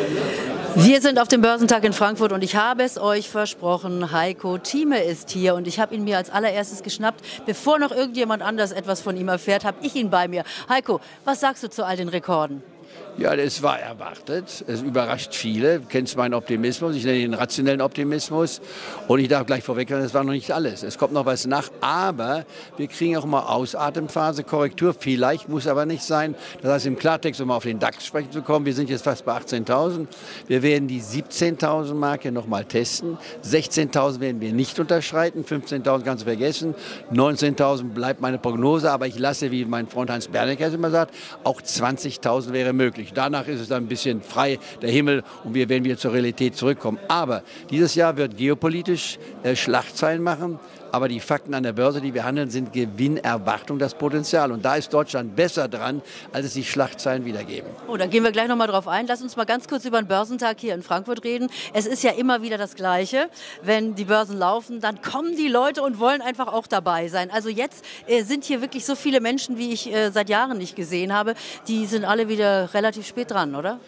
Wir sind auf dem Börsentag in Frankfurt und ich habe es euch versprochen, Heiko Thieme ist hier und ich habe ihn mir als allererstes geschnappt. Bevor noch irgendjemand anders etwas von ihm erfährt, habe ich ihn bei mir. Heiko, was sagst du zu all den Rekorden? Ja, das war erwartet. Es überrascht viele. Du kennst meinen Optimismus. Ich nenne ihn rationellen Optimismus. Und ich darf gleich vorwegnehmen, das war noch nicht alles. Es kommt noch was nach. Aber wir kriegen auch mal Ausatemphase, Korrektur. Vielleicht, muss aber nicht sein. Das heißt, im Klartext, um auf den DAX sprechen zu kommen, wir sind jetzt fast bei 18.000. Wir werden die 17.000 Marke noch mal testen. 16.000 werden wir nicht unterschreiten. 15.000 kannst du vergessen. 19.000 bleibt meine Prognose. Aber ich lasse, wie mein Freund Hans Bernecker immer sagt, auch 20.000 wäre möglich. Danach ist es dann ein bisschen frei, der Himmel, und wir werden wieder zur Realität zurückkommen. Aber dieses Jahr wird geopolitisch Schlagzeilen machen. Aber die Fakten an der Börse, die wir handeln, sind Gewinnerwartung, das Potenzial. Und da ist Deutschland besser dran, als es die Schlagzeilen wiedergeben. Oh, dann gehen wir gleich noch mal drauf ein. Lass uns mal ganz kurz über den Börsentag hier in Frankfurt reden. Es ist ja immer wieder das Gleiche. Wenn die Börsen laufen, dann kommen die Leute und wollen einfach auch dabei sein. Also jetzt sind hier wirklich so viele Menschen, wie ich seit Jahren nicht gesehen habe. Die sind alle wieder relativ spät dran, oder?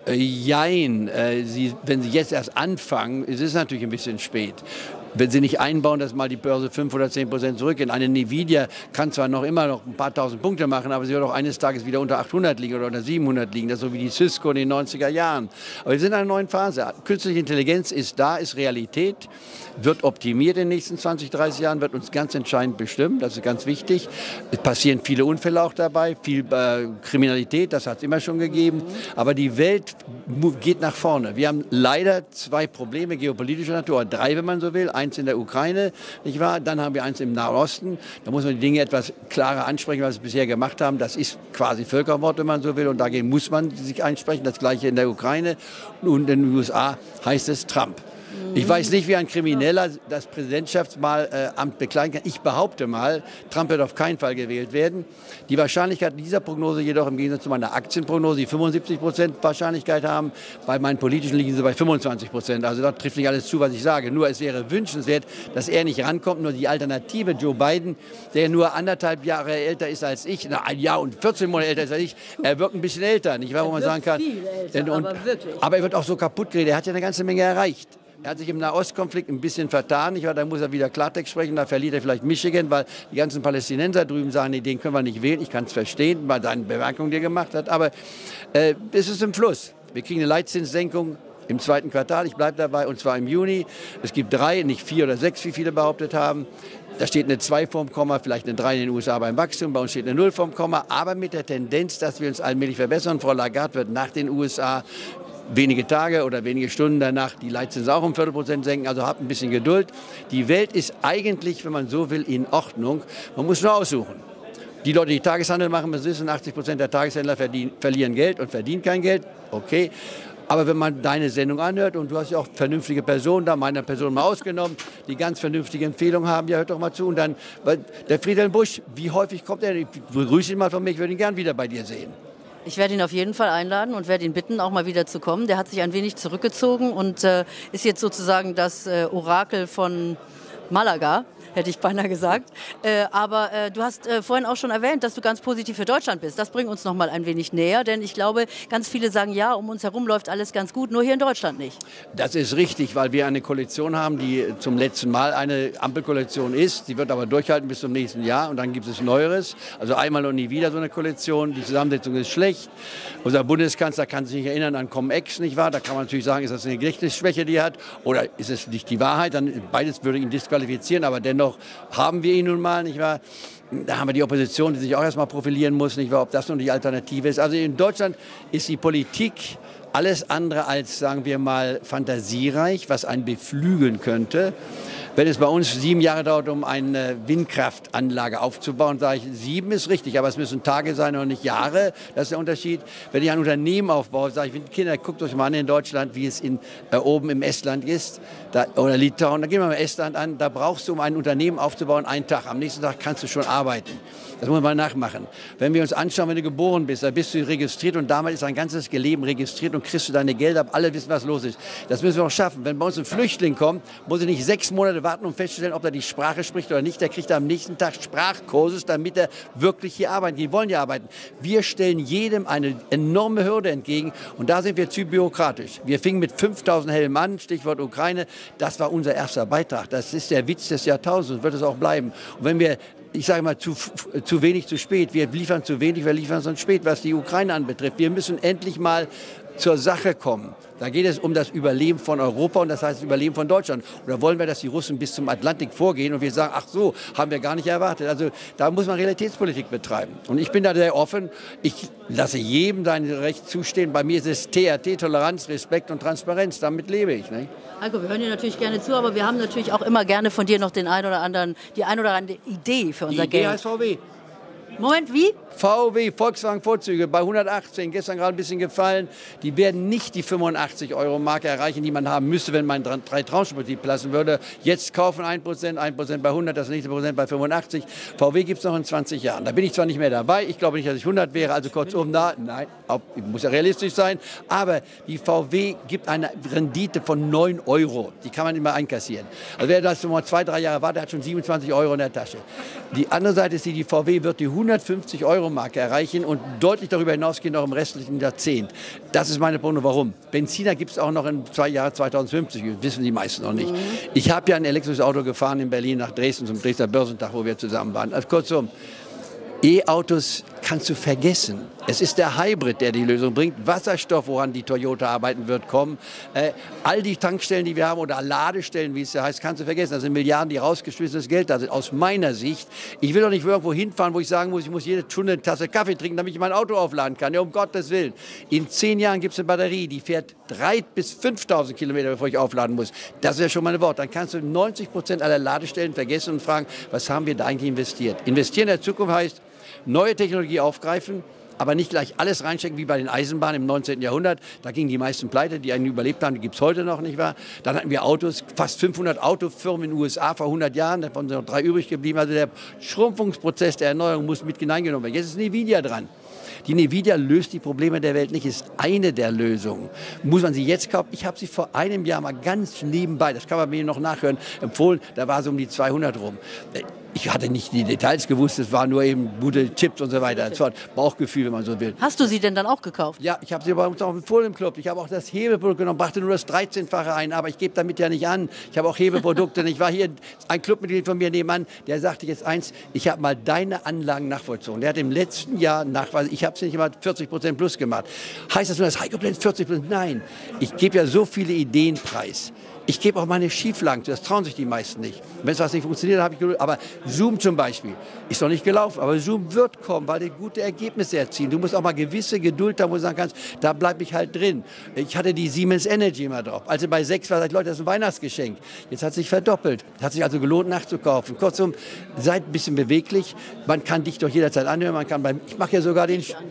Jein. Wenn Sie jetzt erst anfangen, ist es natürlich ein bisschen spät. Wenn Sie nicht einbauen, dass mal die Börse 5 oder 10% zurückgeht. Eine Nvidia kann zwar immer noch ein paar tausend Punkte machen, aber sie wird auch eines Tages wieder unter 800 liegen oder unter 700 liegen. Das ist so wie die Cisco in den 90er Jahren. Aber wir sind in einer neuen Phase. Künstliche Intelligenz ist da, ist Realität, wird optimiert in den nächsten 20, 30 Jahren, wird uns ganz entscheidend bestimmen. Das ist ganz wichtig. Es passieren viele Unfälle auch dabei, viel Kriminalität, das hat es immer schon gegeben. Aber die Welt geht nach vorne. Wir haben leider zwei Probleme geopolitischer Natur, oder drei, wenn man so will. Eins in der Ukraine, nicht wahr? Dann haben wir eins im Nahen Osten. Da muss man die Dinge etwas klarer ansprechen, was wir bisher gemacht haben. Das ist quasi Völkermord, wenn man so will. Und dagegen muss man sich einsprechen. Das Gleiche in der Ukraine. Und in den USA heißt es Trump. Ich weiß nicht, wie ein Krimineller das Präsidentschaftsamt bekleiden kann. Ich behaupte mal, Trump wird auf keinen Fall gewählt werden. Die Wahrscheinlichkeit dieser Prognose jedoch im Gegensatz zu meiner Aktienprognose, die 75% Wahrscheinlichkeit haben, bei meinen politischen liegen sie bei 25%. Also da trifft nicht alles zu, was ich sage. Nur es wäre wünschenswert, dass er nicht rankommt. Nur die Alternative, Joe Biden, der nur 1,5 Jahre älter ist als ich, ein Jahr und 14 Monate älter ist als ich, er wirkt ein bisschen älter, nicht wahr, wo man sagen kann. Viel älter, aber wirklich. Aber er wird auch so kaputt geredet. Er hat ja eine ganze Menge erreicht. Er hat sich im Nahostkonflikt ein bisschen vertan. Da muss er wieder Klartext sprechen. Da verliert er vielleicht Michigan, weil die ganzen Palästinenser drüben sagen, nee, den können wir nicht wählen. Ich kann es verstehen, bei seinen Bemerkungen, die er gemacht hat. Aber es ist im Fluss. Wir kriegen eine Leitzinssenkung im zweiten Quartal. Ich bleibe dabei, und zwar im Juni. Es gibt 3, nicht 4 oder 6, wie viele behauptet haben. Da steht eine 2 vorm Komma, vielleicht eine 3 in den USA beim Wachstum. Bei uns steht eine 0 vorm Komma. Aber mit der Tendenz, dass wir uns allmählich verbessern. Frau Lagarde wird nach den USA wenige Tage oder wenige Stunden danach die Leitzinsen auch um 0,25% senken. Also habt ein bisschen Geduld. Die Welt ist eigentlich, wenn man so will, in Ordnung. Man muss nur aussuchen. Die Leute, die Tageshandel machen, müssen wissen, 80% der Tageshändler verlieren Geld und verdienen kein Geld. Okay. Aber wenn man deine Sendung anhört, und du hast ja auch vernünftige Personen da, meiner Person mal ausgenommen, die ganz vernünftige Empfehlungen haben, ja, hört doch mal zu. Und dann, der Friedhelm Busch, wie häufig kommt er? Ich begrüße ihn mal von mir, ich würde ihn gern wieder bei dir sehen. Ich werde ihn auf jeden Fall einladen und werde ihn bitten, auch mal wieder zu kommen. Der hat sich ein wenig zurückgezogen und ist jetzt sozusagen das Orakel von Malaga, hätte ich beinahe gesagt. Aber du hast vorhin auch schon erwähnt, dass du ganz positiv für Deutschland bist. Das bringt uns noch mal ein wenig näher, denn ich glaube, ganz viele sagen, ja, um uns herum läuft alles ganz gut, nur hier in Deutschland nicht. Das ist richtig, weil wir eine Koalition haben, die zum letzten Mal eine Ampelkoalition ist. Die wird aber durchhalten bis zum nächsten Jahr, und dann gibt es Neueres. Also einmal und nie wieder so eine Koalition. Die Zusammensetzung ist schlecht. Unser Bundeskanzler kann sich nicht erinnern an Cum-Ex, nicht wahr? Da kann man natürlich sagen, ist das eine Gedächtnisschwäche, die er hat, oder ist es nicht die Wahrheit? Dann beides würde ihn disqualifizieren, aber dennoch haben wir ihn nun mal, nicht wahr? Da haben wir die Opposition, die sich auch erstmal profilieren muss, nicht wahr? Ob das nun die Alternative ist. Also in Deutschland ist die Politik alles andere als, sagen wir mal, fantasiereich, was einen beflügeln könnte. Wenn es bei uns 7 Jahre dauert, um eine Windkraftanlage aufzubauen, sage ich, 7 ist richtig, aber es müssen Tage sein und nicht Jahre. Das ist der Unterschied. Wenn ich ein Unternehmen aufbaue, sage ich, Kinder, guckt euch mal an in Deutschland, wie es oben im Estland ist, oder Litauen. Da gehen wir mal Estland an. Da brauchst du, um ein Unternehmen aufzubauen, einen Tag. Am nächsten Tag kannst du schon arbeiten. Das muss man nachmachen. Wenn wir uns anschauen, wenn du geboren bist, da bist du registriert, und damals ist dein ganzes Leben registriert und kriegst du deine Gelder ab. Alle wissen, was los ist. Das müssen wir auch schaffen. Wenn bei uns ein Flüchtling kommt, muss er nicht 6 Monate Leute warten, um festzustellen, ob er die Sprache spricht oder nicht. Der kriegt am nächsten Tag Sprachkurses, damit er wirklich hier arbeitet. Die wollen ja arbeiten. Wir stellen jedem eine enorme Hürde entgegen und da sind wir zu bürokratisch. Wir fingen mit 5000 Helmen an, Stichwort Ukraine. Das war unser erster Beitrag. Das ist der Witz des Jahrtausends, wird es auch bleiben. Und wenn wir, ich sage mal, zu wenig, zu spät, wir liefern zu wenig, wir liefern sonst spät, was die Ukraine anbetrifft. Wir müssen endlich mal zur Sache kommen. Da geht es um das Überleben von Europa und das heißt das Überleben von Deutschland. Oder wollen wir, dass die Russen bis zum Atlantik vorgehen und wir sagen, ach so, haben wir gar nicht erwartet. Also da muss man Realitätspolitik betreiben. Und ich bin da sehr offen. Ich lasse jedem sein Recht zustehen. Bei mir ist es TRT, Toleranz, Respekt und Transparenz. Damit lebe ich. Ne? Heiko, wir hören dir natürlich gerne zu, aber wir haben natürlich auch immer gerne von dir noch die ein oder andere Idee für unser Geld. Die Idee heißt VW. Moment, wie? VW, Volkswagen-Vorzüge bei 118, gestern gerade ein bisschen gefallen. Die werden nicht die 85-Euro-Marke erreichen, die man haben müsste, wenn man 3 Traumbetrieb lassen würde. Jetzt kaufen 1%, 1% bei 100, das nächste Prozent bei 85. VW gibt es noch in 20 Jahren. Da bin ich zwar nicht mehr dabei, ich glaube nicht, dass ich 100 wäre, also kurzum, nein, muss ja realistisch sein. Aber die VW gibt eine Rendite von 9 Euro. Die kann man immer einkassieren. Also wer das mal 2, 3 Jahre wartet, hat schon 27 Euro in der Tasche. Die andere Seite ist, die VW wird die 150-Euro-Marke erreichen und deutlich darüber hinausgehen noch im restlichen Jahrzehnt. Das ist meine Prognose. Warum? Benziner gibt es auch noch in 2 Jahren 2050, wissen die meisten noch nicht. Ich habe ja ein elektrisches Auto gefahren in Berlin nach Dresden zum Dresdner Börsentag, wo wir zusammen waren. Also kurzum, E-Autos kannst du vergessen. Es ist der Hybrid, der die Lösung bringt. Wasserstoff, woran die Toyota arbeiten wird, kommen. All die Tankstellen, die wir haben, oder Ladestellen, wie es ja heißt, kannst du vergessen. Das sind Milliarden, die rausgeschmissenes Geld da sind. Aus meiner Sicht, ich will doch nicht irgendwo hinfahren, wo ich sagen muss, ich muss jede Stunde eine Tasse Kaffee trinken, damit ich mein Auto aufladen kann. Ja, um Gottes Willen. In 10 Jahren gibt es eine Batterie, die fährt 3.000 bis 5.000 Kilometer, bevor ich aufladen muss. Das ist ja schon mal ein Wort. Dann kannst du 90% aller Ladestellen vergessen und fragen, was haben wir da eigentlich investiert? Investieren in der Zukunft heißt, neue Technologie aufgreifen, aber nicht gleich alles reinstecken wie bei den Eisenbahnen im 19. Jahrhundert. Da gingen die meisten pleite, die einen überlebt haben, die gibt es heute noch, nicht wahr? Dann hatten wir Autos, fast 500 Autofirmen in den USA vor 100 Jahren, davon sind noch 3 übrig geblieben. Also der Schrumpfungsprozess der Erneuerung muss mit hineingenommen werden. Jetzt ist Nvidia dran. Die Nvidia löst die Probleme der Welt nicht, ist eine der Lösungen. Muss man sie jetzt kaufen? Ich habe sie vor einem Jahr mal ganz nebenbei, das kann man mir noch nachhören, empfohlen. Da war sie um die 200 rum. Ich hatte nicht die Details gewusst, es waren nur eben gute Chips und so weiter. Das war ein Bauchgefühl, wenn man so will. Hast du sie denn dann auch gekauft? Ja, ich habe sie bei uns auch empfohlen im Club. Ich habe auch das Hebeprodukt genommen, brachte nur das 13-fache ein, aber ich gebe damit ja nicht an. Ich habe auch Hebeprodukte. Ich war hier, ein Clubmitglied von mir nebenan, der sagte jetzt eins, ich habe mal deine Anlagen nachvollzogen. Der hat im letzten Jahr nachweisen, ich habe es nicht immer 40% plus gemacht. Heißt das nur, dass Heiko Plenz 40%? Nein, ich gebe ja so viele Ideen preis. Ich gebe auch meine Schieflagen, das trauen sich die meisten nicht. Wenn es was nicht funktioniert, habe ich geduld. Aber Zoom zum Beispiel ist noch nicht gelaufen, aber Zoom wird kommen, weil die gute Ergebnisse erzielen. Du musst auch mal gewisse Geduld haben, wo du sagen kannst, da bleibe ich halt drin. Ich hatte die Siemens Energy immer drauf. Als sie bei 6 war, sagte ich, Leute, das ist ein Weihnachtsgeschenk. Jetzt hat es sich verdoppelt. Hat sich also gelohnt, nachzukaufen. Kurzum, seid ein bisschen beweglich. Man kann dich doch jederzeit anhören. Ich mache ja sogar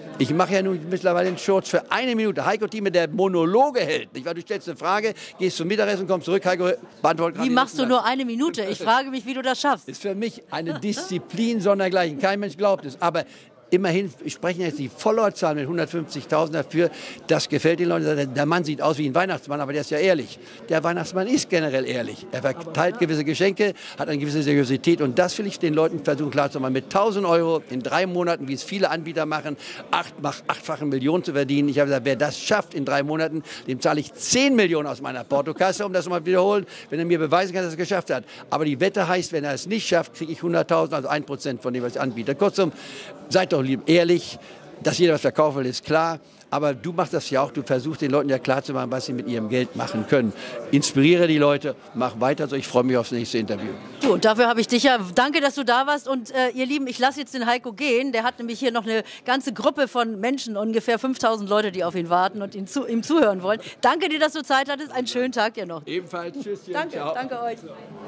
nun mittlerweile den Shorts für 1 Minute. Heiko Thieme, der Monologe hält. Nicht wahr? Du stellst eine Frage, gehst zum Mittagessen, kommst zurück, Heiko, beantwortet. Wie machst du nur 1 Minute? Ich frage mich, wie du das schaffst. Ist für mich eine Disziplin sondergleichen. Kein Mensch glaubt es. Aber immerhin sprechen jetzt die Followerzahlen mit 150.000 dafür. Das gefällt den Leuten. Der Mann sieht aus wie ein Weihnachtsmann, aber der ist ja ehrlich. Der Weihnachtsmann ist generell ehrlich. Er verteilt gewisse Geschenke, hat eine gewisse Seriosität. Und das will ich den Leuten versuchen klarzumachen. Mit 1.000 Euro in 3 Monaten, wie es viele Anbieter machen, 8-fache Millionen zu verdienen. Ich habe gesagt, wer das schafft in 3 Monaten, dem zahle ich 10 Millionen aus meiner Portokasse, um das nochmal wiederholen, wenn er mir beweisen kann, dass er es geschafft hat. Aber die Wette heißt, wenn er es nicht schafft, kriege ich 100.000, also 1% von dem, was ich anbiete. Kurzum, seid doch lieb ehrlich, dass jeder was verkaufen will, ist klar. Aber du machst das ja auch, du versuchst den Leuten ja klarzumachen, was sie mit ihrem Geld machen können. Inspiriere die Leute, mach weiter so. Ich freue mich aufs nächste Interview. Du, und dafür habe ich dich ja. Danke, dass du da warst. Und ihr Lieben, ich lasse jetzt den Heiko gehen. Der hat nämlich hier noch eine ganze Gruppe von Menschen, ungefähr 5.000 Leute, die auf ihn warten und ihm zuhören wollen. Danke dir, dass du Zeit hattest. Einen schönen Tag dir noch. Ebenfalls. Tschüss. Danke, ciao. Danke euch.